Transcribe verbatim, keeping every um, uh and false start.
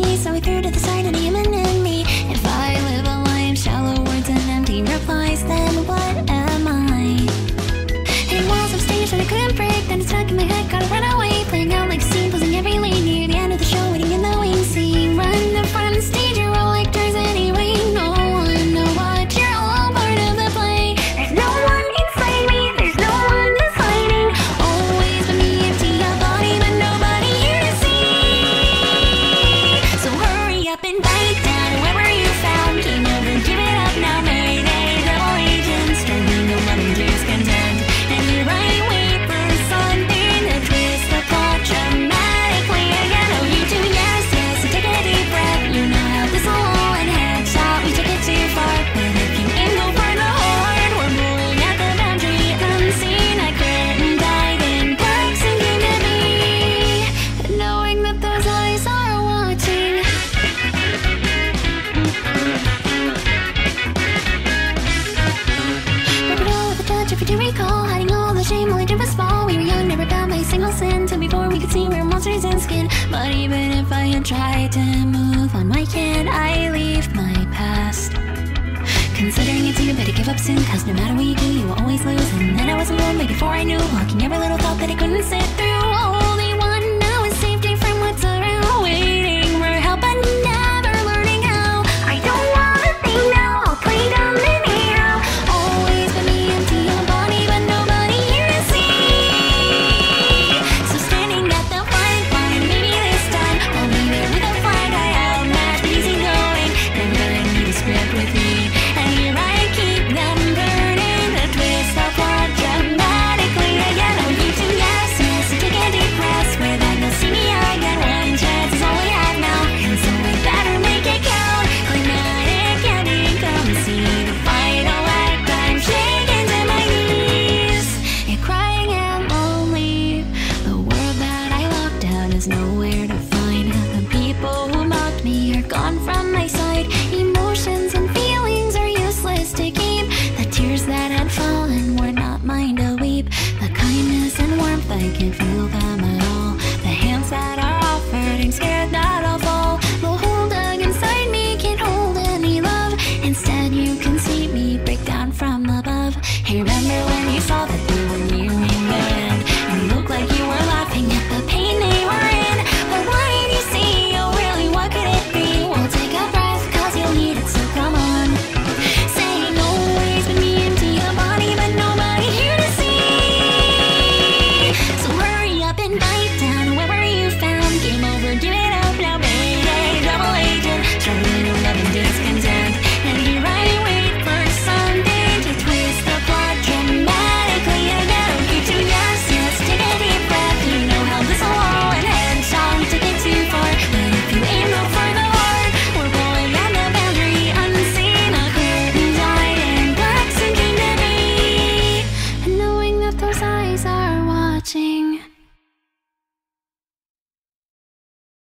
me, so I threw to the side of the human in me. If I live a life, shallow words and empty replies, then what am I? Hitting walls of stage that I couldn't break, then it's stuck in my head, gotta run away. Playing out like a scene, closing every lane near the end of the show, waiting in the wing scene. Run in front of the stage, you're all actors anyway. No one know what, you're all part of the play. There's no one inside me, there's no one that's hiding. Always been me, empty a body, but nobody here to see. So hurry up and bite down whoever you found. Game over, give it up now, mayday. Double agents, struggling to love and discontent. And here I wait for something to twist the plot dramatically again. Oh, you too, yes, yes, so take a deep breath. You know how this will all end. Headshot, we took it too far. But if you aim, go for the heart. We're moving at the boundary, unseen. I couldn't dive in, perks and came to me, knowing that those eyes are watching. Crocodile with a touch, if you do recall, hiding all the shame, only dream was small. We were young, never bound by a single sin, till before we could see we were monsters in skin. But even if I had tried to move on, why can't I leave my past? Considering it's you, better give up soon, cause no matter what you do, you will always lose. And then I was alone, but before I knew, walking every little thought that I couldn't sit through. Only one now is safety from what's around, waiting for help but never learning how. I don't wanna think now, I'll play dumb anyhow. Always been me, empty a body, but nobody here to see. So standing at the front line, maybe this time I'll be there with a flag I outmatch, but easy going. Never gonna need a script with me. And here I keep them burning, the twist the plot dramatically again. Oh, you too, yes, yes, so take a deep breath. Swear that you'll see me again. One chance is all we have now, and so we better make it count. Climatic ending, come see the final act. I'm shaking to my knees, you're crying and lonely. The world that I locked out is nowhere to find. The people who mocked me are gone from my side. Emotions and feelings are useless to keep. The tears that had fallen were not mine to weep. The kindness and warmth, I can't feel them at all. The hands that are offered, I'm scared that I'll fall. The hole dug inside me can't hold any love. Instead you can see me break down from above. Hey, remember when you saw that they were nearing the end, and you looked like you were laughing at the pain they were in. But what did you see? Oh really, what could it be? Well, take a breath, cause you'll need it, so come on. Saying always been me, empty a body, but nobody here to see. So hurry up and bite down whoever you found. Game over, give it